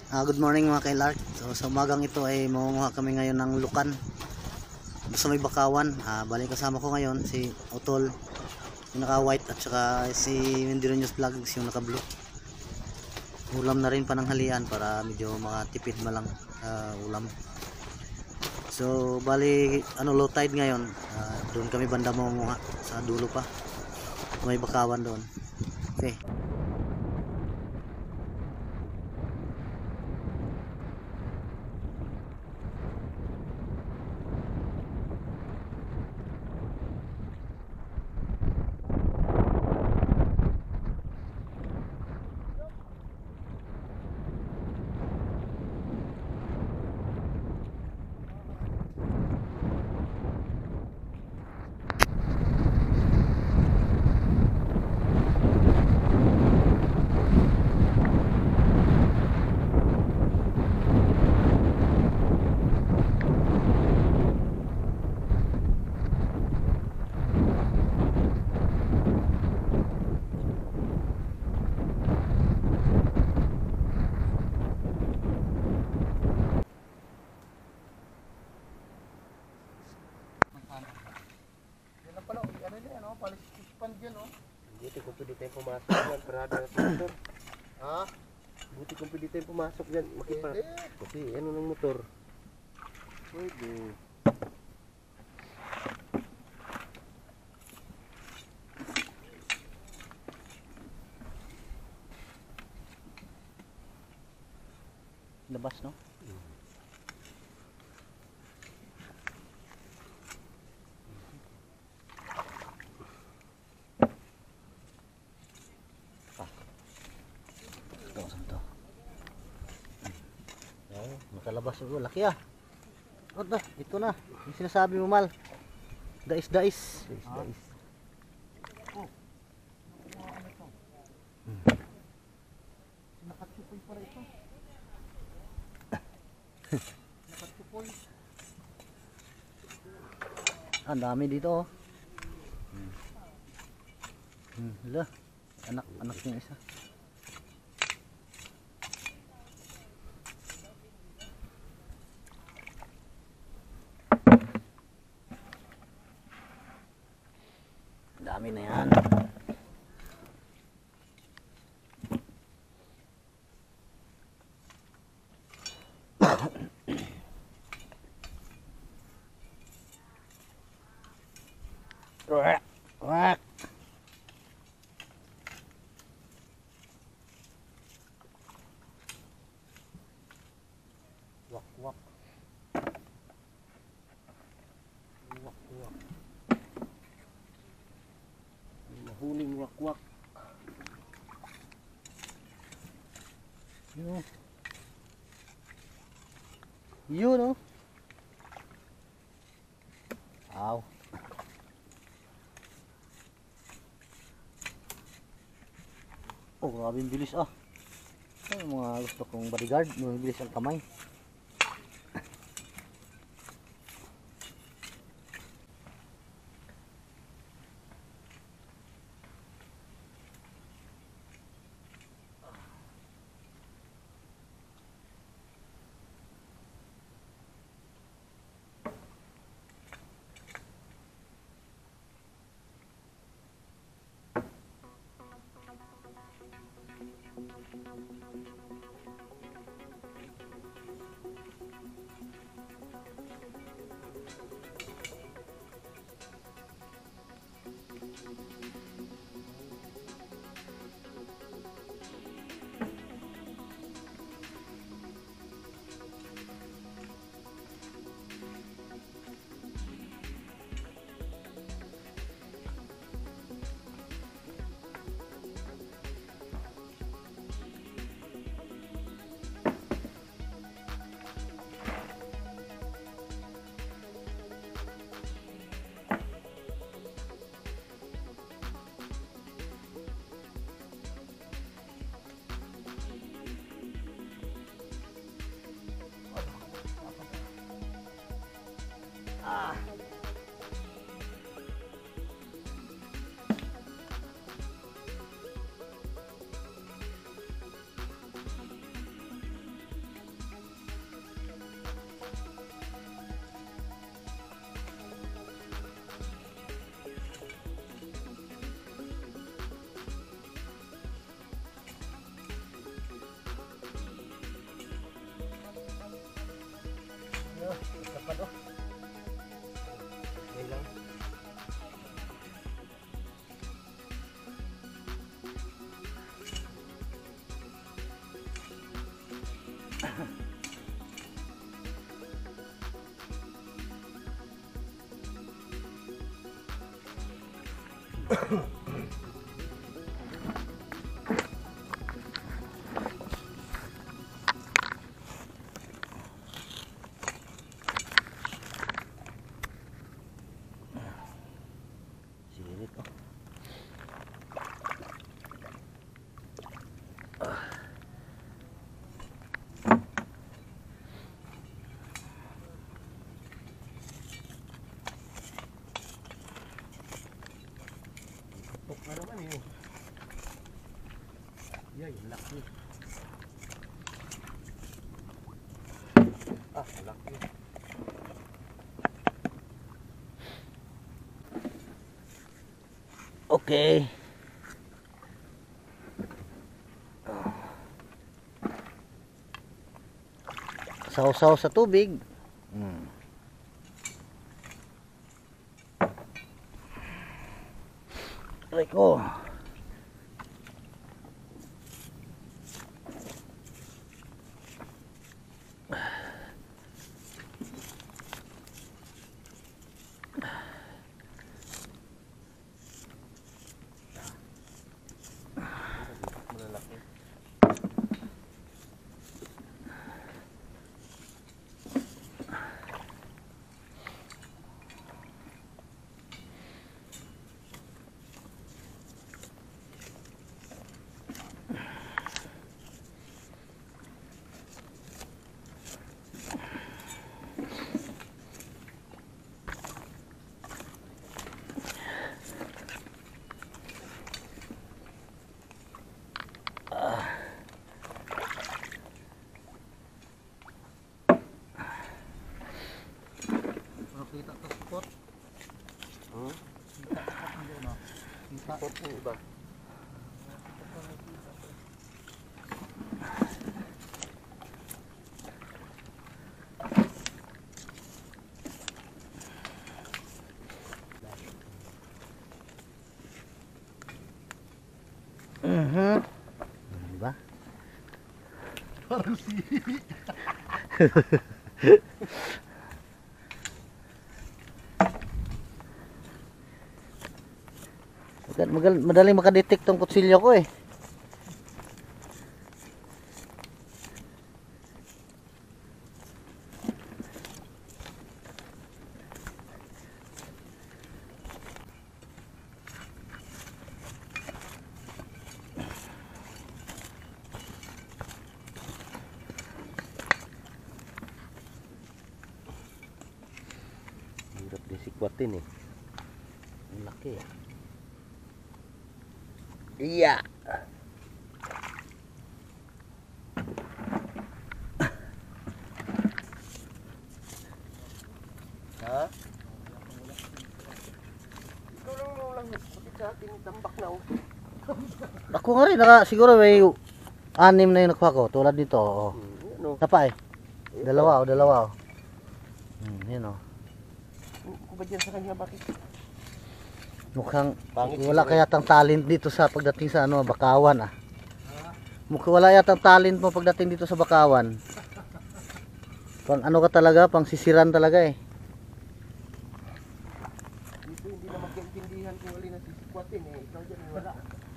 Good morning mga kailark. So sa umagang ito ay mangunguha kami ngayon ng lukan sa may bakawan. Bali kasama ko ngayon si Otol, yung naka white, at saka si Mendironius Vlogs yung naka blue. Ulam na rin pananghalian para medyo makatipid malang ulam. So bali low tide ngayon. Doon kami banda mangunguha sa dulo pa, may bakawan doon. Okay. Buti kung pwede tayong pumasok dyan, parada ng motor. Ha? Buti kung pwede tayong pumasok dyan, kasi ano ng motor. Pwede. Labas, no? Makalabas ko, laki ito na, yung sinasabi mo mal, dais. Dais. Nakatsupoy pala ito. Nakatsupoy. Ang dami dito. Hala, anak yung isa. Dami na yan. Wak. Wak. Wak. Wak. Mahuling wakwak. Yun oh. Aw. Oh, grabe yung bilis Ay, mga gusto kong bodyguard, bilis ang kamay. Sirit oh. Tok na naman eh. Yay, laki. Ah, laki. Okay. Sausaw sa tubig. Aray ko. Malalaki. Kita to spot. Spot yung iba. Diba? Parang si... Madaling makadetect tong kutsilyo ko eh. Hirap disikwatin eh. Ang laki eh. Iya. Ha? Ikaw lang ulang. Bakit sa atin tambak na oh. Ako nga rin, siguro may 6 na yung nakuha ko. Tulad nito. Oh. Ano? Tapa eh. Dalawa oh. Yan oh. Kung ba dyan sa kanya bakit? Mukhang Pangit wala siguro. kayatang talent dito sa pagdating sa ano, Bakawan ah. Mukhang wala yatang talent mo pagdating dito sa Bakawan. Pang ano ka talaga, pang sisiran talaga eh. Dito hindi na magkaintindihan kung alin ang sisikwatin eh. Ikaw dyan wala.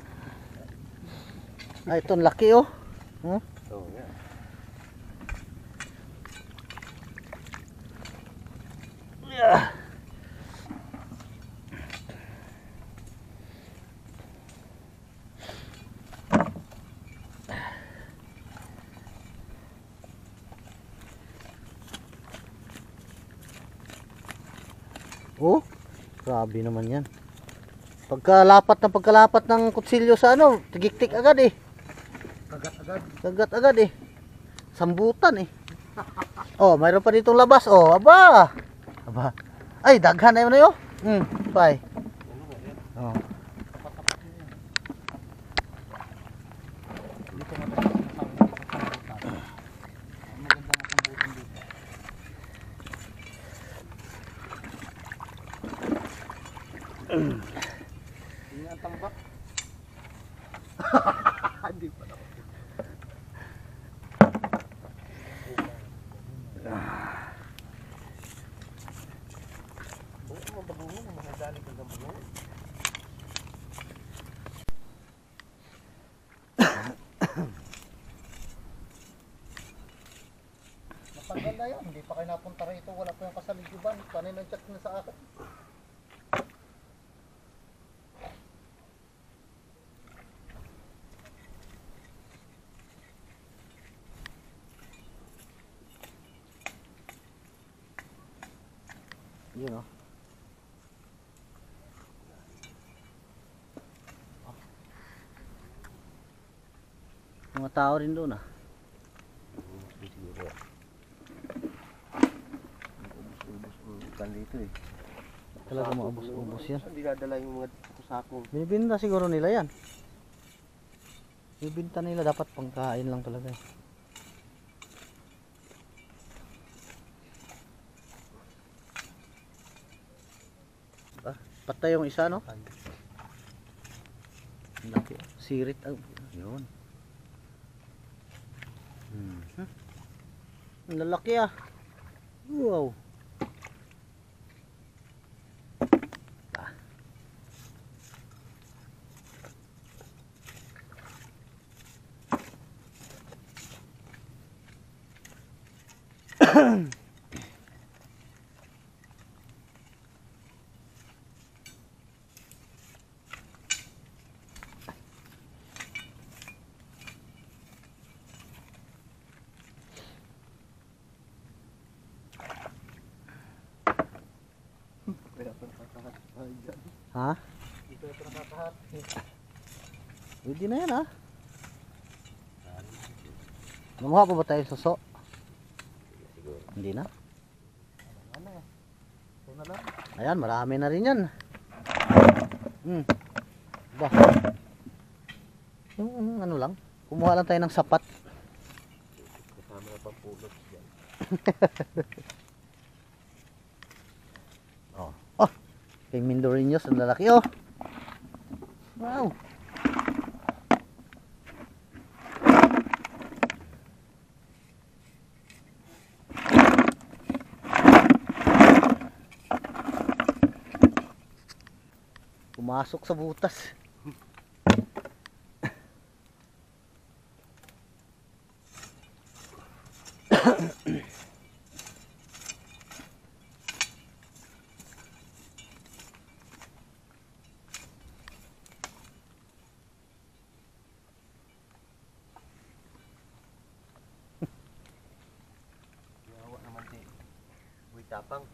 Ay, ito ang laki oh. Hmm? Oh, yeah. Oh, grabe naman yan. Pagkalapat ng kutsilyo sa ano, tigik-tik agad eh. Kagat agad eh. Sambutan eh. Oh, mayroon pa ditong labas. Oh, aba. Ay, daghan na yun na yun. Bye. Oh. Hindi ang tambak. Hindi pa naman. nila yan. Hindi pa kayo napunta rito. Wala pa yung kasaligiban. Kanina chat na sa akin. Yun o. Mga tao rin doon ah. Siguro. Ubus-ubus kan dito eh. Talaga maubos-ubos yan. Hindi dadala yung mga kusakong. Binibinta siguro nila yan. Binibinta nila, dapat pangkain lang talaga. Ah, patay yung isa no? Ang laki. Sirit. Yun. Ang lalaki ah. Wow. Ha? Dito ito nakakahat. Pwede na yan ha. Mamuha pa ba tayo suso? Siguro. Hindi na. Ano? Ito na lang. Ayan, marami na rin yan. Ba. Yung ano lang. Kumuha lang tayo ng sapat. Kasama na pang pulot yan. Oh. Oh. Kay Mindorinos ang lalaki oh. Wow. Pumasok sa butas. Yawa naman si Uy Tapang.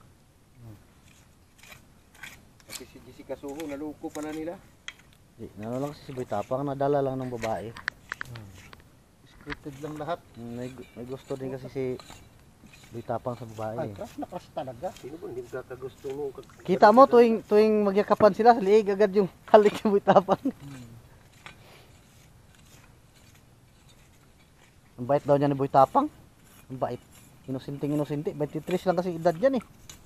Kasi si Jessica Soho, naluko pala nila. Di, ano lang si Boy Tapang, nadala lang ng babae. Scripted lang lahat. May gusto din kasi si Boy Tapang sa babae. Crush na crush talaga. Sino ba hindi magkakagusto mo? Kita mo tuwing magyakapan sila, liig agad yung halik ni Boy Tapang. Ang bait daw niya ni Boy Tapang. Ang bait. Inusinti. 23 lang kasi edad niyan eh.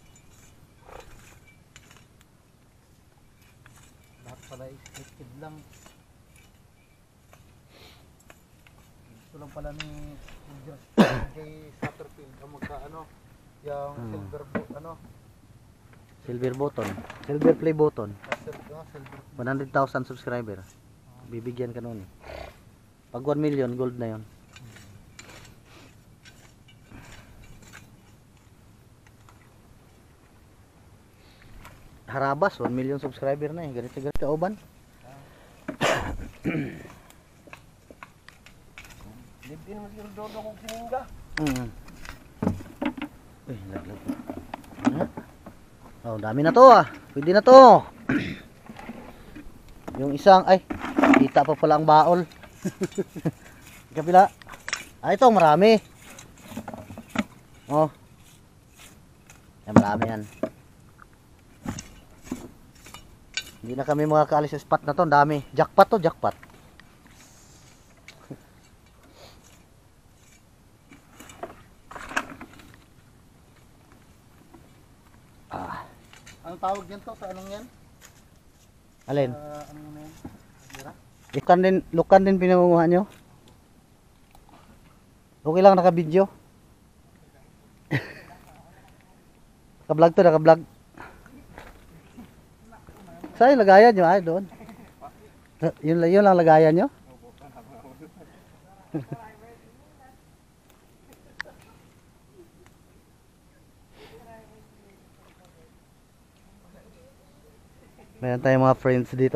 Lahat pala scripted lang. Gusto lang pala ni kay Satterfield ang magkaano yung Silver button. Silver play button. silver 100,000 subscriber. Bibigyan ka nun eh. Pag 1 million, gold na yon. Harabas, 1 million subscriber na eh. Ganito kauban. Hindi naman siguro dodo kung siningga. Uy, laglag. Oh, dami na to ah. Pwede na to. Yung isang, ay, kita pa pala ang baol. Kabila. Ah, ito, marami. Oh. Yan, marami yan. Hindi na kami makakaalis sa spot na to. Ang dami. Jackpot to, jackpot. Anong tawag yan to? Sa anong yan? Alin? Anong yan? Mira? Lukan din pinangunguha nyo? Okay lang naka-video? Naka-vlog to, naka-vlog. Saan yung lagayan nyo? Ay, doon. Yun lang lagayan nyo? Meron tayong mga friends dito.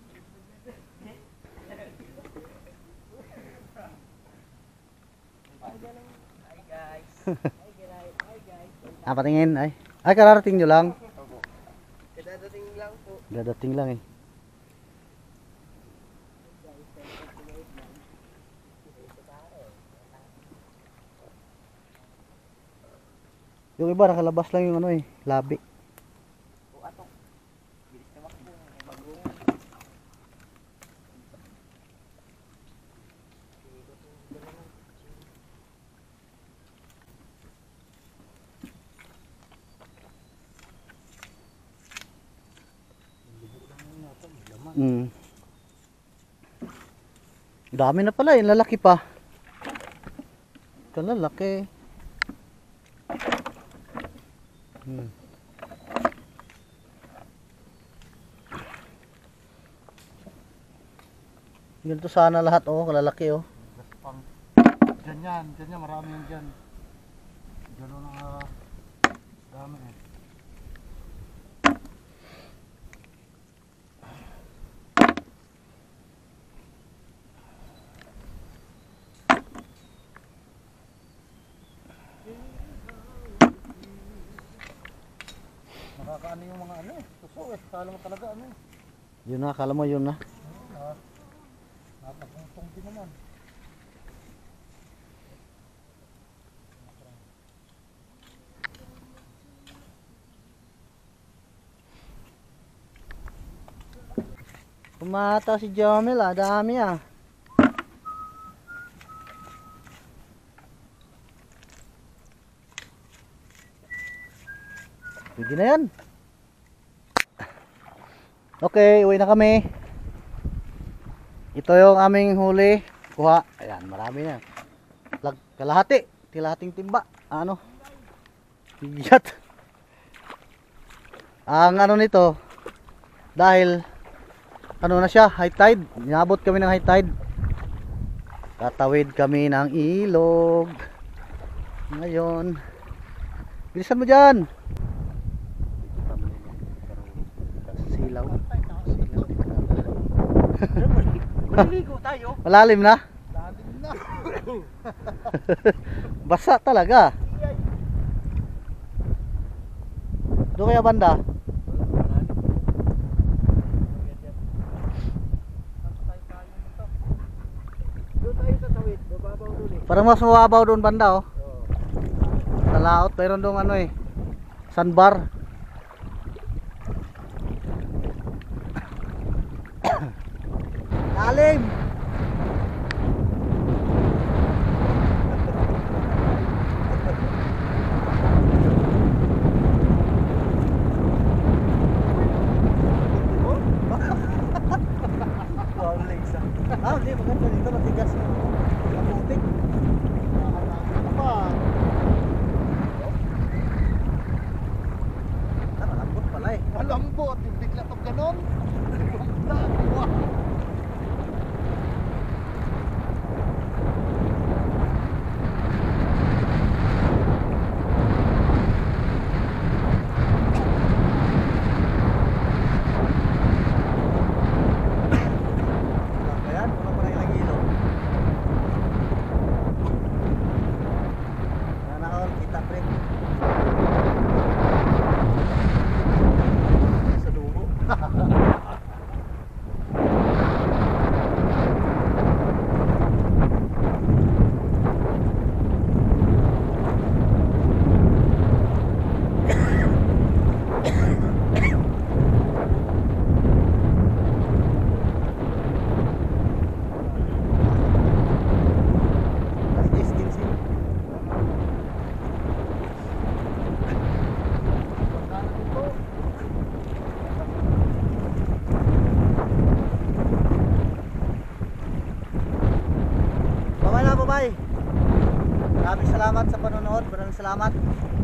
Patingin ay. Ay, kararating nyo lang. Kadadating lang po. Dadating lang eh. Yung iba nakalabas lang yung ano eh, labi. Mm. Dami na pala, yung lalaki pa. Ito lalaki. Hmm. Ganito sana lahat oh, kalalaki oh. Diyan marami yan dyan. Gano'n ang dami eh. Nakakaano yung mga ano eh. Suso eh. Kala mo talaga ano eh. Yun na, akala mo yun na. Napagpuntong din naman. Kumata si Jomel ah, dami ah. Pwede na yan. Okay, uwi na kami. Ito yung aming huli. Kuha. Ayan, marami na. Kalahati. Kalahating timba. Ano? Bigat. Ang ano nito, dahil ano na siya, high tide. Inabot kami ng high tide. Tatawid kami ng ilog. Ngayon. Bilisan mo dyan. Silaw. Maliligo tayo. Malalim na? Lalim na. Basa talaga. Doon kaya banda? Doon tayo tatawid. Bababaw doon eh. Parang mas mababaw doon banda oh. Sa laot, mayroon doon ano eh, sandbar. Lalim. Wow, legs ah. Hindi, maganda dito, matigas na. Maputik. Malambot pala eh. Malambot. Yung bigla pag ganon. Ayan, wala pa rin ilang ilog. Ayan ako, kita pre. Sa dugo. Last is 15. Bye-bye na, bye-bye. Maraming salamat sa panonood. Maraming salamat.